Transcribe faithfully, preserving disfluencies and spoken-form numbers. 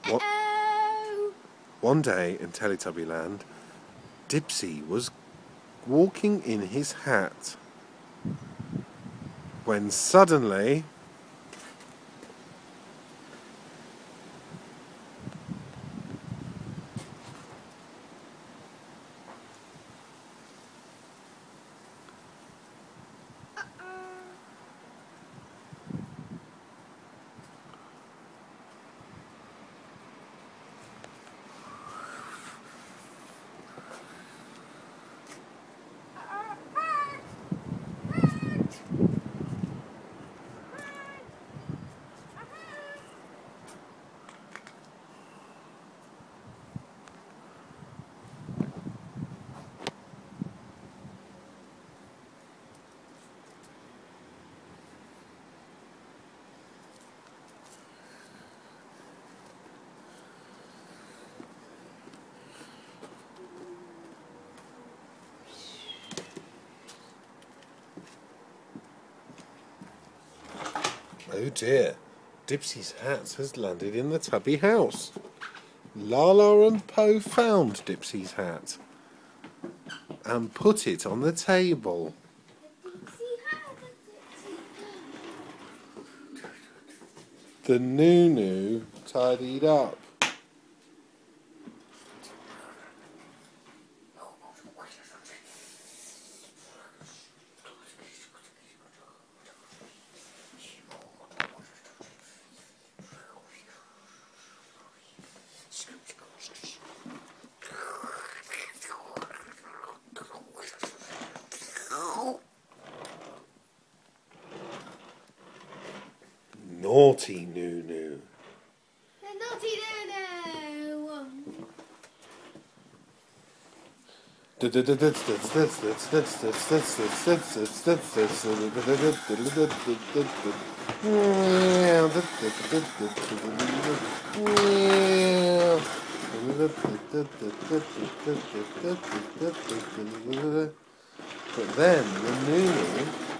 What? One day in Teletubbyland, Dipsy was walking in his hat when suddenly oh dear, Dipsy's hat has landed in the Tubby house. Lala and Po found Dipsy's hat and put it on the table. The Noo Noo tidied up. Naughty Noo Noo. The naughty Noo But then the Noo Noo